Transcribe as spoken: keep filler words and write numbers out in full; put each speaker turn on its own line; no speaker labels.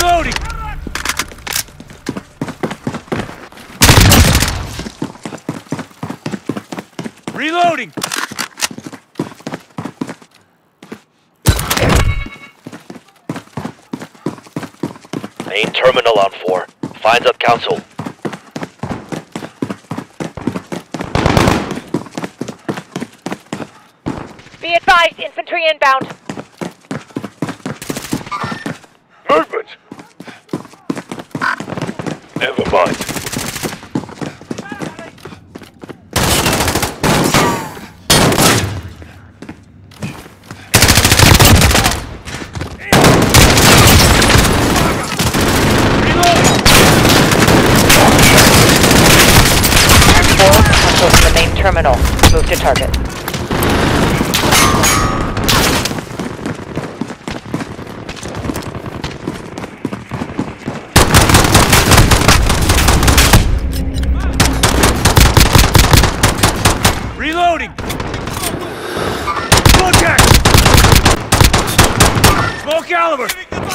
Reloading! Reloading!
Main terminal on four. Find that council.
Be advised, infantry inbound.
Movement! Never mind.
From the main terminal. Move to target.
Reloading! Contact! Small caliber!